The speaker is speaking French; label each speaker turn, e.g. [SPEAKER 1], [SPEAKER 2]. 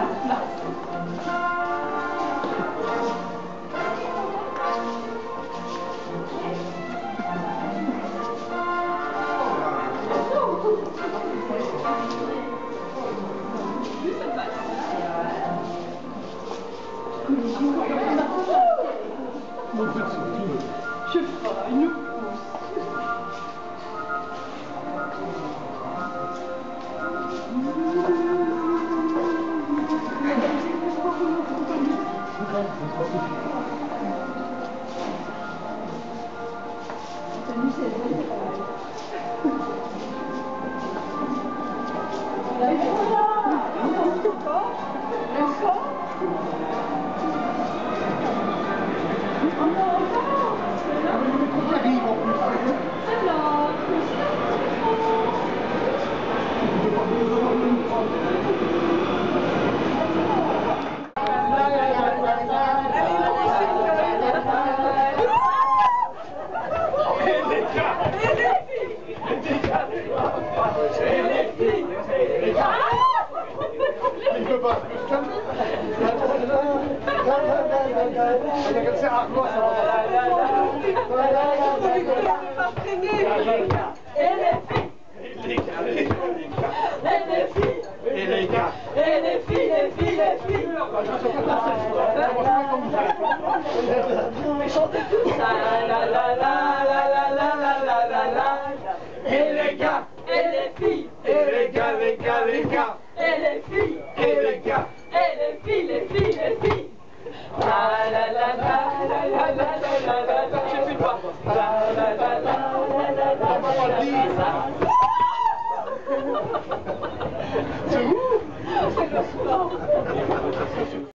[SPEAKER 1] Je sais pas, il nous pousse.
[SPEAKER 2] Chantez tous ça, la la la la la la la la la la. Et les gars, et les filles, et les gars, les gars, les gars, et les filles, et les gars, et les filles, les filles, les filles. La la la la la la la la la la. Je suis pas. La la la la la la la la la. C'est où?